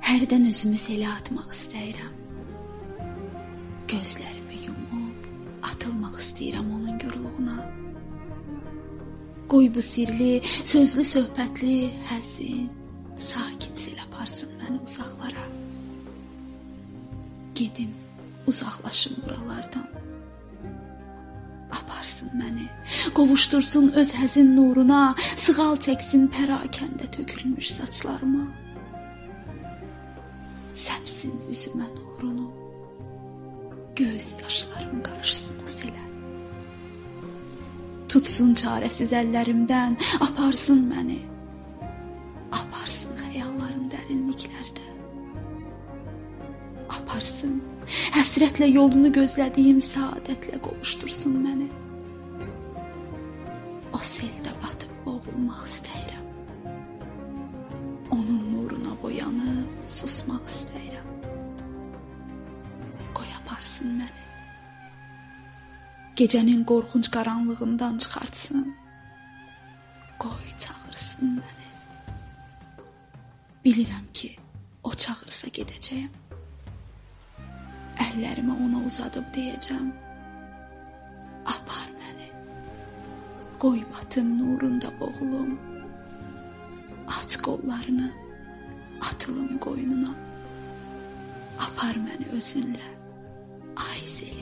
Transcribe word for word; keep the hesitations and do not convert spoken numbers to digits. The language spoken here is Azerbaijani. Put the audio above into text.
Hərdən özümü selə atmaq istəyirəm. Gözlərimi yumub atılmaq istəyirəm onun gurluğuna. Qoy bu sirli, sözlü, söhbətli, həzin, sakit sel aparsın məni uzaqlara. Gedim, uzaqlaşım buralardan. Aparsın məni, qovuştursun öz həzin nuruna, sığal çəksin pərakəndə tökülmüş saçlarıma. Səpsin üzümə nurunu, göz yaşlarım qarışsın o selə. Tutsun çarəsiz əllərimdən, aparsın məni, aparsın xəyalların dərinliklərdə. Aparsın, həsrətlə yolunu gözlədiyim saadətlə qovuştursun məni. O seldə batıb boğulmaq istəyirəm. Onun nuruna boyanıb susmaq istəyirəm. Qoy aparsın məni. Gecənin qorxunc qaranlığından çıxartsın. Qoy çağırsın məni. Bilirəm ki, o çağırsa gedəcəyəm. Əllərimi ona uzadıb deyəcəm. Apar məni. Qoy batım nurunda boğulum. Aç qollarını, atılım qoynuna. Apar məni özünlə, ay sel.